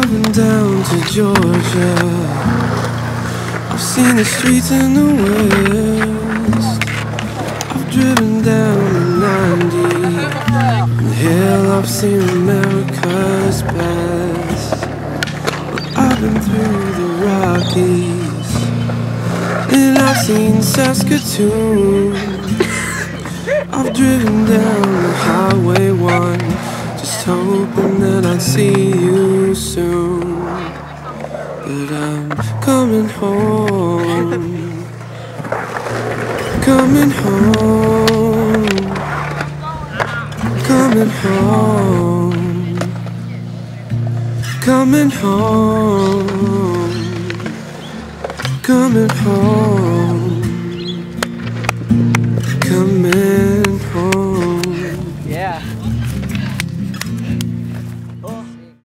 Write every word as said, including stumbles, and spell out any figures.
driven down to Georgia. I've seen the streets in the west. I've driven down the ninety. And hell, I've seen America's best. But I've been through the Rockies, and I've seen Saskatoon. I've driven down the Highway one, just hoping that I'd see you soon. But I'm coming home, coming home, coming home, coming home, coming home, coming